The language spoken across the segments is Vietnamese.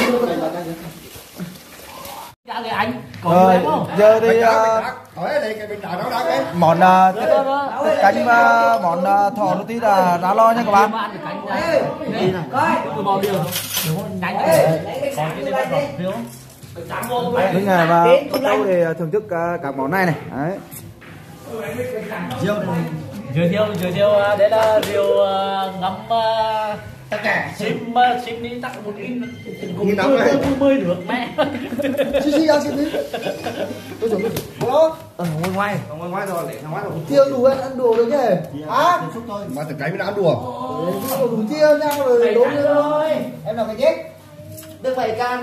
Rồi, giờ thì món thịt canh và món thỏ rô tí là đã lo nha các bạn. Đến ngày và bắt đầu để thưởng thức các món này này. Đấy. Rượu đấy là rượu ngâm tất cả sim đi tắt một ít cùng bơi được mẹ. Xí ra xí đi. Tôi chuẩn bị. Alo. Ngoài rồi, để ngoài rồi. Chia đủ ăn đùa được nhỉ? Hả? Mà từ cái mới đã ăn đùa. Đủ chia nhau rồi đốn rồi. Em làm cái chết. Đừng phải cắn.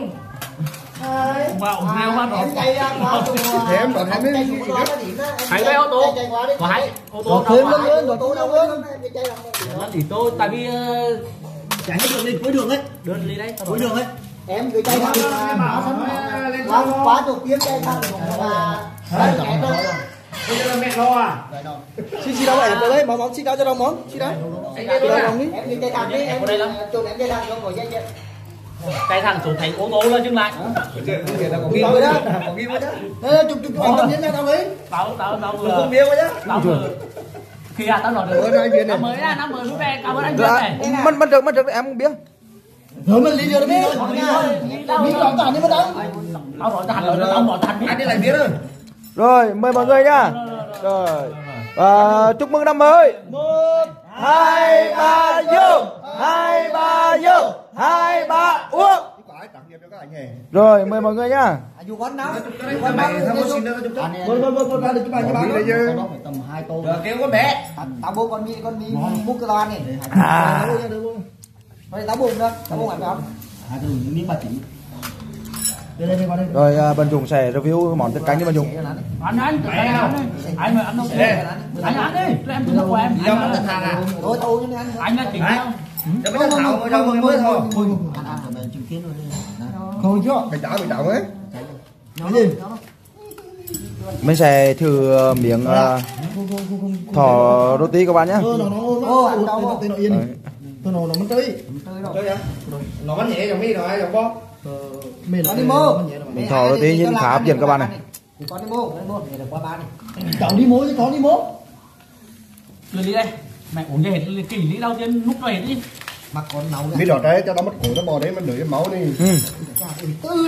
Em chạy ra quá đùa. Em bảo em mới hãy bay ô tô có hãy ô tô thêm lên ô tô đâu lên. thì tôi tại vì Chạy hết đường đi cuối đường ấy. đơn đi đấy Cuối đường ấy. Em cứ chạy thẳng quá chục tiếng chạy thẳng là chạy thôi. bây giờ là mẹ lo à? Chị đâu em đây món chị cao cho đâu món chị đấy. Em đi chạy thẳng đi em chụp em chạy thẳng không ngồi dây dây. cái thằng chủ thành ô tô lên dừng lại Có ghi rồi đó. Có ghi rồi đó. Chụp anh tâm đến đâu ấy. tao Không biết rồi đó. khi tao nói được năm mới vui vẻ cảm ơn anh Việt này Mất được em không biết. Rồi mình đi được đi. Đi chọn tàn đi mà đâu. tao nói thành rồi tao nói thành Anh đi lại biết rồi. Rồi, mời mọi người nha. Rồi. Và chúc mừng năm mới. 1 2 3 vô. 2 3 vô. 2 3 uống. Rồi, mời mọi người nha. Dù quán nào. Quán này không có xin nữa chụp. Vâng, ra được cái bài cho bạn. Đó phải tầm 2 tô. Rồi kêu con bé. Tao bố con đi múc cái loa này. Rồi tao bùng đó, tao bùng phải không? Miếng bà chỉ. Rồi Bần Dũng sẽ review món thịt canh cho Bần Dũng. anh ăn không anh ăn đi em thua của em Thôi thôi chứ anh. anh là chỉnh nhau Cho mấy thằng thảo cho mới thôi. Anh ăn rồi mình chứng kiến rồi. Thôi chứ. Mày chảo ấy. Nói gì? Mình sẽ thử miếng thỏ rô tí các bạn nhé. Ăn đâu nó yên. Tôi nó mất tươi. Nó bắn nhẹ trong mi rồi ai dòng bó. Con đi mua. Miếng thỏ rô tí nhưng khá hấp dẫn các bạn này. Con đi mua, để được qua bán đi. Cháu đi mua chứ con đi mua. đi đây mẹ uống hết kỳ lý đâu trên lúc về đi Mà con nấu Mi đỏ trái cho nó mất cổ nó bò đấy mình đuổi cái máu đi. Tư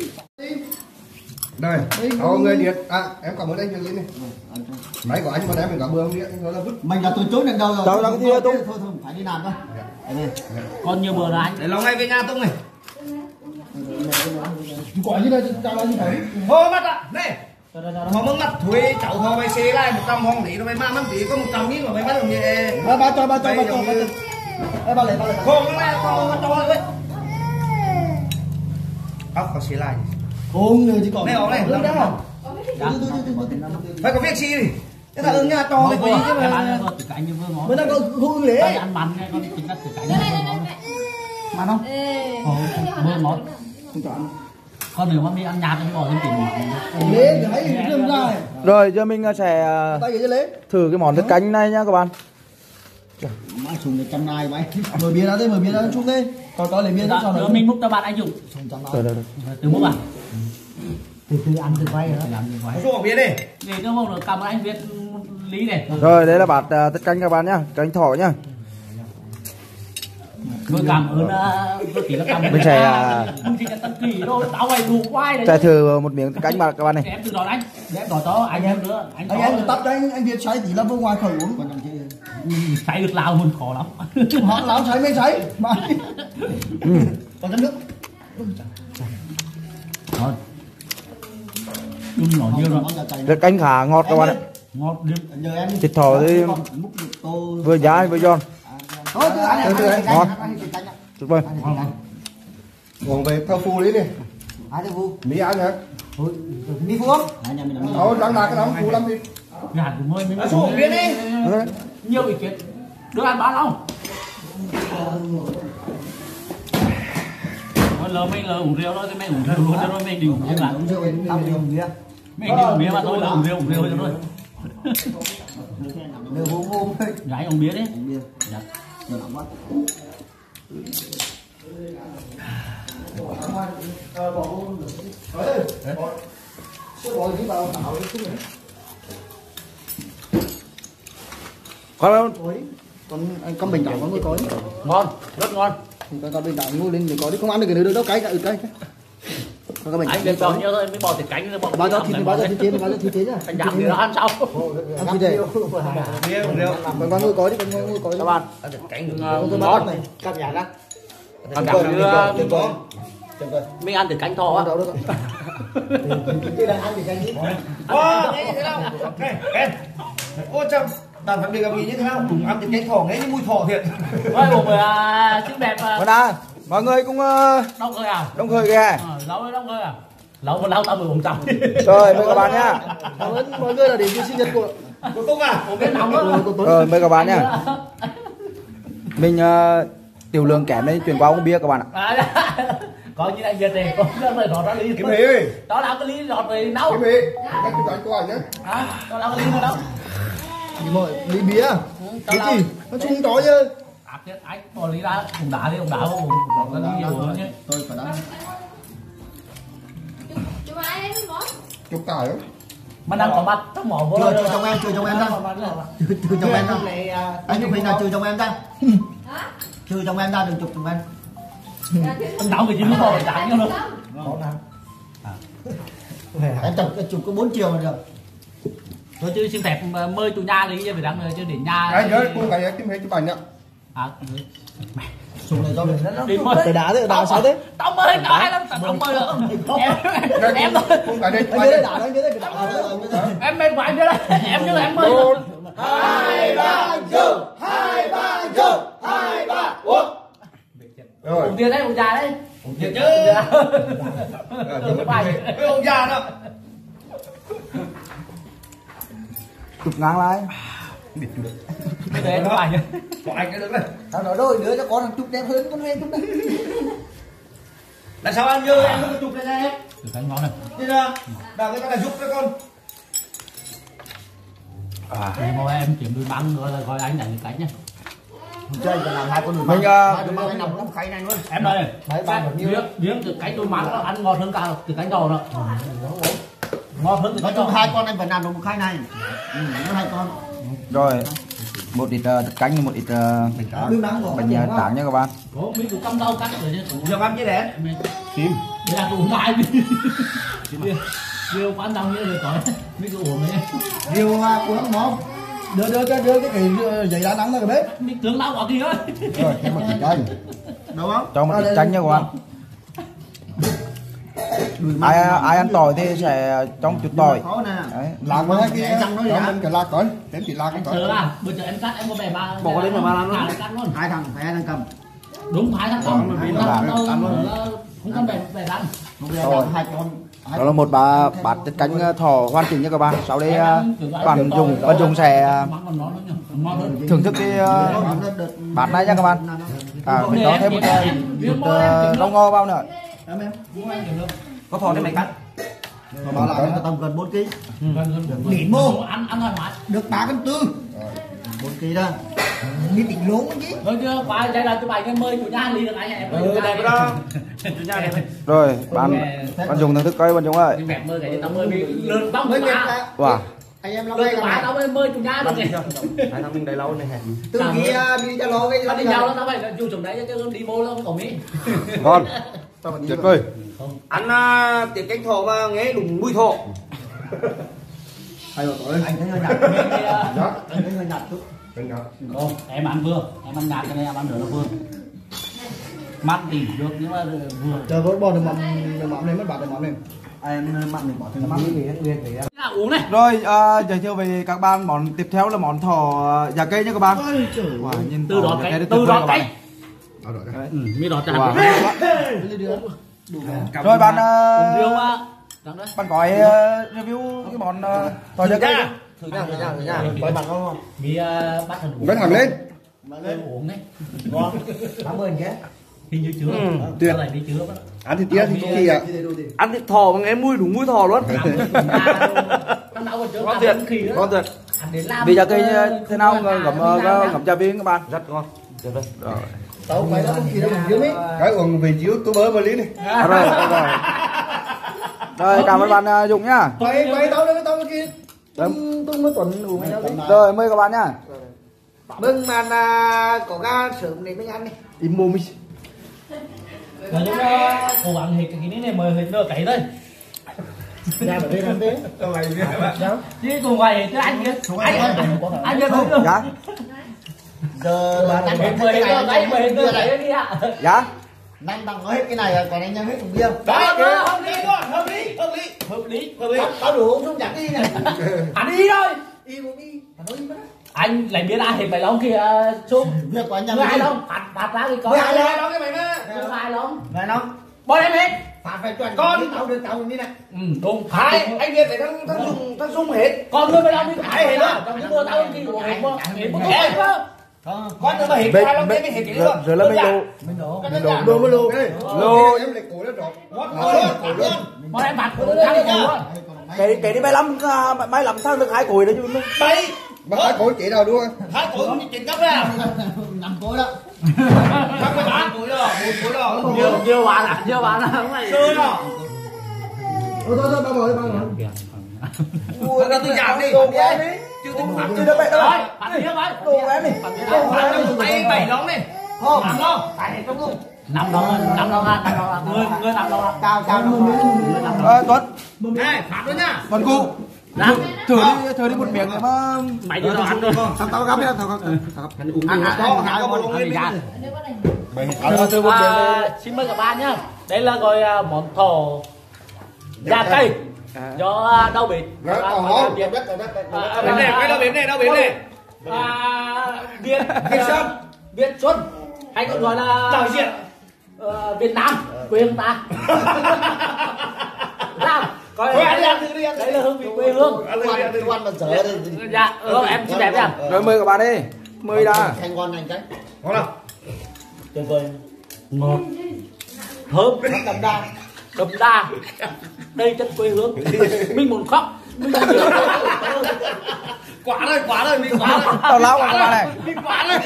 đấy. Đây, người điện. Em cảm ơn anh Trần Linh này. Máy của anh mà em mình cả bữa không điện, nó là vứt. Mình là tôi chối lần đầu rồi. Đâu cái gì Tung? Thôi phải đi làm thôi. con nhiều bữa là anh Để lâu ngay về nhà Tung này. Quả như đây tao ăn như vậy. Hô mắt ạ. Này. Họ mất mắt thuê cháu họ bay xe lại 100 hòn lý rồi mày mang tí có 100.000 mà mày bắt được gì. Ba cho. Ba lấy. Không mày con cho đấy. Có xe lại. Không người chỉ còn. Này ông này. Phải có việc gì đi. Thế là ứng nhà to này có gì chứ mà. anh như vừa món Mới đang có không lễ. ăn mặn này con tính là thử mặn không vừa món con nếu mà đi ăn nhạt thì bỏ thêm tiền Lễ đấy lương ra. Rồi giờ mình sẽ thử cái món thịt canh này nha các bạn. Má sùng 100 nai mày. Mở bia ra chung đi. Còn có lấy bia ra cho nó. mình múc cho bạn anh Dũng từ múc à từ ăn từ quay rồi có số bia đi để cho mong được cảm ơn anh Việt Lý này. Rồi đây là bát thịt canh các bạn nhá, canh thỏ nhá. Tôi cảm ơn tôi chỉ là cảm ơn mình sẽ thử một miếng thịt canh mà các bạn này. em từ đó anh để em đòi cho anh em nữa anh tắt cho anh Việt sấy tí là vô ngoài khỏi uống còn sấy được lao hơn khó lắm họ lão sấy mới sấy mà còn cái nước thôi đúng nhiều rồi thịt canh khá ngọt các bạn ạ. ngọt Thịt thỏ thì vừa dai vừa giòn. Ngon. Tuyệt vời. Còn về theo phu đấy đi. Mỹ ăn hả? Mỹ Phú không? Đang là cái đó phu lắm đi. Gạt của mình số bia đi. Nhiều ý kiến. Đưa ăn bán không? Lỡ mình uống rượu thôi thì mình uống rượu luôn cho rồi mình đi uống rượu bạn. Mình đi uống bia mà tôi là uống rượu cho rồi. Gái uống bia đấy. Sữa bò đi vào tạo cái chút nữa. Con bình đẳng có người có đi. Ngon, rất ngon. Con bình đẳng mua lên để có đi, không ăn được cái nữa đâu, cay cả cay. Con bình Anh đẳng lên cho nhớ thôi, mới bỏ thịt cánh bỏ. bao giờ thịt chế nhá. Anh giảm thì nó ăn sau. Ăn thịt để. Con ngồi có đi, con ngồi có đi. Các bạn, Cánh ngon. Cắt nhả ra. Ăn cảm như mình ăn từ cánh thỏ á. Cái đang ăn thì canh đi. thế nào? Ôi chăm, bạn phải bị gặp gì như thế nào? Cùng ăn từ cánh thỏ nghe như mùi thỏ thiệt. Ôi một người xinh đẹp Vâng à, mọi người cũng đông khơi à? đông khơi kìa. Lâu với đông khơi à? Lâu mà lâu tao 10 trăm. Rồi mời các bạn nhá. Cảm ơn mọi người là đến với sinh nhật của Công à? Ủa biết nóng á. Rồi mời các bạn nhá. Mình tiểu lượng kém nên chuyển qua uống bia các bạn ạ. Coi như anh Việt này, có lời đó lý. Cái mì ơi. Đó là cái lý lọt về nấu. Cái mì. Cách tôi đoán câu ảnh nhá. Đó là cái lý đâu. gì mọi đi bia. Cái gì? Nó chung đó chứ. Anh bỏ lý ra, cũng đá đi, cũng đá vô cùng nó nhiều nhé. Tôi phải đá. Chụp ai đấy không có? Chụp tải không? Mà đang có mặt trong mỏ vô. Trừ trong em ra. Trừ trong em ra. Anh chụp hình nào trừ trong em ra. Hả? Trừ trong em ra, đừng chụp trong em. Anh nấu cái gì nó bỏ chán nhau luôn. Em chụp có 4 chiều là được. Thôi chứ xin phép mời chủ nhà đi về đăng chứ đến nhà. Cái nhớ cùng cái tìm thấy chụp ảnh nhá. Chụp này do mình đi mời. Cái đá đấy, đá sao đấy? Tao mời tao hay lắm, tao mời được. Em thôi. Cùng cái đây. Anh nhớ đá, anh nhớ cái đá. Em mệt quá anh đây. Em như em mời. 1, 2, 3 vô. 2, 3 vô. 2, 3 uống. Rồi. Uống tiền đấy, uống trà đấy. Uống tiền chứ. Cái ông già đó. Chụp ngang lại. Cái đấy nó ảnh. Có anh cái đứng này. Tao nói đôi đứa cho con thằng chụp đẹp hơn con em chụp đấy. Là sao anh như em không chụp này này? Từ cánh ngon này. Đi ra. Đào cái này giúp cho con. Thì mà em chuyển đuôi băng rồi là gọi anh đánh cái cánh nhá. Chơi còn làm hai con đùi Mình măng anh nằm trong khay này luôn. Em đây. Đấy ba được nhiêu? Miếng từ cánh đuôi măng nó ăn ngon hơn cả từ cánh đầu đó. Ngon hơn từ Nói cánh chung đầu. hai con anh phải làm được một khay này. Nó hai con. rồi một ít thịt canh, một ít bánh tráng nha các bạn. Có mấy củ căm rau cắt rồi chứ. Giờ ăn cái đấy. Kim. Đây là củ mai đi. Riêu quán rau như rồi có. Mấy củ uống này. Riêu uống món. Đưa cái giấy đá nắng ra cái bếp. Mấy tướng lão quả kia ơi. Rồi thêm một thịt canh. Đúng không? Cho một ít chanh nha các bạn. Ai ăn tỏi thì sẽ trong chút tỏi. Đấy. Lạc vào hai cái răng nó đi hả? Cái lạc coi. Thêm chỉ lạc Anh coi. chờ à, bây giờ em cắt em có bẻ ba. Bỏ lên mà ba làm luôn. Cắt luôn. Hai thằng phải hai thằng cầm. Đúng hai thằng cầm. Không cần bẻ răng. Hai con. Đó là một bát thịt canh thỏ hoàn chỉnh nha các bạn. Sau đây bạn Dùng sẽ thưởng thức cái bát này nha các bạn. Mình có thêm một chút rau ngò vào nữa. Có thò đây mày cắt. Nó là tầm gần 4 kg. Đỉnh mô. Ăn thoải mái. Được 3 cân tư. 4 kg đó. Đi tỉnh lốn chứ. Thôi chưa, qua đây là tụi mày mời chủ nhà đi được anh em. Đẹp đó. Chủ nhà đẹp. Rồi, bạn Dùng thưởng thức coi bạn Dùng ơi. Mẹ mời cái tao mời lượn bóng Mới mà. đẹp. Wow. Anh em lâu Lượn nay tụi tao mới mời chủ nhà được này. Hai thằng mình đầy lâu này hả? từ khi đi cho lo cái Tao đi nhau đó tao phải dù chồng đấy chứ đi vô nó không có mỹ. Ngon. Tuyệt vời. Ăn tiệc canh thỏ mà nghe đúng mùi thỏ. Hay rồi anh thấy hơi nhạt. Anh thấy hơi nhạt chút. Không, em ăn vừa, em ăn nhạt cái này em ăn nửa nó vừa. Mặn thì được nhưng mà vừa. Chờ với bò được mắm này mất bạc được mắm này. Em mặn thì bỏ thêm mắm Uống này. Rồi, giới thiệu về các bạn món tiếp theo là món thỏ già cây nha các bạn. Wow, nhìn Từ đó cái từ đó cái. Mi đọt Wow. trà. Rồi bạn Bạn có review cái món thỏ già cây đi. Thử nha. Coi bạn không? Mi bắt thằng uống. Vết thẳng lên. Uống đấy. Ngon. Cảm ơn nhé. Hình như chứa. Tuyệt. Này đi chứa. Ăn thịt tía thì có gì ạ? Ăn thịt thỏ mà nghe mùi đúng mùi thỏ luôn. Ngon tuyệt. Ngon tuyệt. Vì già cây thế nào ngậm trà viên các bạn. Rất ngon. Tuyệt vời. Rồi. tao phải đó thì nó dưới mấy cái quần về chiếu tôi bớ mà lý này. Rồi cảm ơn bạn Dũng nhá. quay tao đây tao kia tôi mới tuần uống nhau đi. Rồi mời các bạn nhá. Mừng mà có ga sớm này mới ăn đi. Im mồm đi. Rồi chúng ta cố gắng hết cái này mời hết nửa cấy thôi. Ra bởi vì làm thế. Chứ cùng ngoài chứ anh kia. Anh kia không được. Dạ. Giờ bà đang Mời hết nửa cấy đi ạ. Dạ. Anh bằng nói hết cái này còn anh em hết thùng bia. Đó, hợp lý quá, hợp lý. Tao đủ uống không chẳng đi này. Anh đi thôi. Đi một đi. Nói đi mất. Anh lại biết ai hết mày lông kia xuống. Việc của anh em. Người ai lông, phạt ra cái con. Người ai lông cái mày má. Người ai lông. Mày lông. Bọn em hết. Phạt phải chuẩn Con tao đi này. Đúng. Hai anh kia phải thằng Dung hết. Con người mày lông đi phải hết đó. Trong cái mưa tao kỳ của anh mà. Hết đó. Con nữa mà hết hai lông cái hết cái nữa. Rồi là mình Đồ mới lù. lô. Em lại cổ nó đỏ. Bọn em phạt của thằng của. Cái đi 25 thằng được 2 cùi đấy chứ. Bay. Mà hai cổ chỉ đâu đúng không? Hai cổ chuyện cấp ra. 5 cổ đó. Các bạn ăn cổ đó, một cổ đó. Nhiều bạn à, không phải. Chơi đó. Thôi bao rồi. Ui, nó tôi giảm đi. Chưa tính phạt. Chưa được vậy đâu. Rồi, phạt tiếp vậy. Đồ của em đi. Tay 7 lóng này. Không. Phạt không? Tại trong luôn. 5 đồng người 5 đồng. Cao Tuấn. Này, phạt đó nhá. Tuấn cụ. Thử đi một miệng này mà. Mày đưa tao ăn thôi. Tao gắp đi tao Có một lông lên đi. Xin mời các bạn nhá. Đây là gọi món thổ da cây do đâu bị Bếm này, cái đâu bếm này, đâu bếm này. Việt Xuân hay còn gọi là Đại diện Việt Nam quê hương ta. Nào, coi đây là hương vị quê hương. Ăn mà dở đây. Dạ, em xin đẹp nha. Rồi mời các bạn đi. Mời đã. Thành ngon này cái. Ngon nào? Tuyệt vời, ngon, thơm, đậm đà, đây chất quê hương. Mình muốn khóc, mình muốn hiểu. Quả rồi, mình quả rồi. Tao lao các bạn này. Mình quả rồi.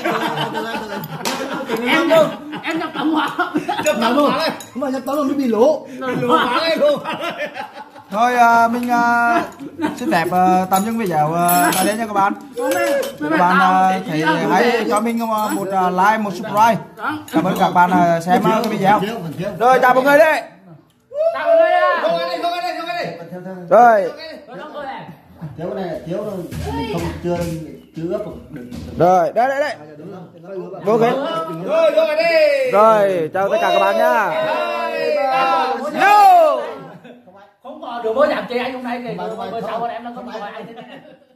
Em nhập tấm hóa. Chấp nhận quả rồi. Mà nhập tao nó bị lỗ. Lùa quả rồi, lùa. Thôi mình xin phép tạm dừng video tại đây nha các bạn. Các bạn thấy hãy cho mình một like, một subscribe. Cảm ơn các bạn xem cái video. Rồi chào mọi người đi. Chào mọi người nha. Không ăn đi. Rồi. Thiếu này, thiếu không chưa ấp được. Rồi, đây. Vô ghế. Rồi đi. Rồi, chào tất cả các bạn nha. Không có được bố giảm chị anh hôm nay kể bữa sau em nó không gọi anh.